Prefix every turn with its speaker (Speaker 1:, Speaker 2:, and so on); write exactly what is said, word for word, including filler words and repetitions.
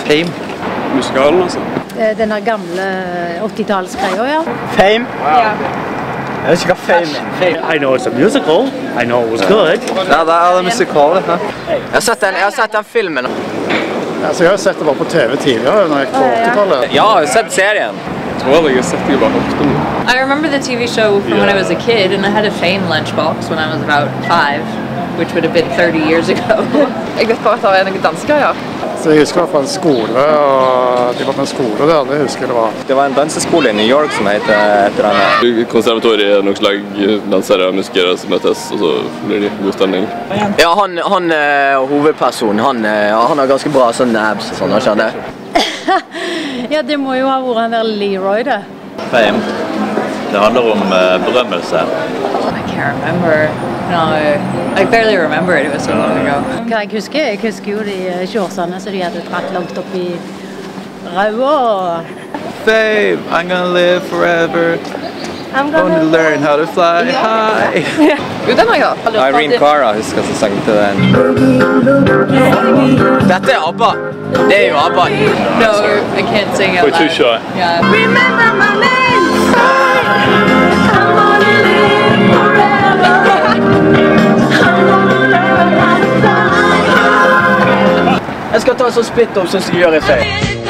Speaker 1: Fame.
Speaker 2: Musikalen, altså.
Speaker 3: Den der gamle åttitallsgreia, ja.
Speaker 1: Fame? Ja. Jeg vet ikke hva Fame er.
Speaker 4: I know it's a musical. I know it was good.
Speaker 1: Ja, det er det musikale. Jeg har sett den, jeg har sett den filmen.
Speaker 5: Altså, jeg har sett det bare på T V tidligere, når jeg gikk på åttitallet.
Speaker 1: Ja, jeg har sett serien.
Speaker 2: Jeg tror jeg har sett det bare ofte nå.
Speaker 6: I remember the T V show from when I was a kid, and I had a Fame lunchbox when I was about five, which would have been thirty years ago.
Speaker 7: Jeg vet bare at det er noen dansker, ja.
Speaker 5: Så jeg husker det var fra en skole, og de var på en skole der, det husker jeg det var.
Speaker 1: Det var en danseskole i New York som heter etter denne.
Speaker 2: Konservatoriet er noen slag dansere og musikere som møtes, og så blir det god stemning.
Speaker 1: Ja, han, han uh, hovedpersonen, han, uh, han har ganske bra sånn abs og sånn, har skjedd det?
Speaker 3: Ja, det må jo ha vært han der Leroy, det.
Speaker 4: Fame. Det handler om uh, berømmelse.
Speaker 6: I can't remember. No, I barely remember it. It was so long ago.
Speaker 3: Hva jeg husker? Jeg husker jo de shortsene som de hadde dratt langt opp i røda.
Speaker 4: Fame, I'm gonna live forever. I'm gonna learn how to fly high.
Speaker 7: Jo, den har jeg hørt.
Speaker 1: Irene Cara husker som sang til den. Dette er ABBA. Det er jo ABBA.
Speaker 6: No, I can't sing out loud.
Speaker 2: We're too shy.
Speaker 6: Yeah.
Speaker 3: Remember my name. I'm gonna live forever.
Speaker 1: Jeg skal ta en sånn split-opp som du gjør i feil.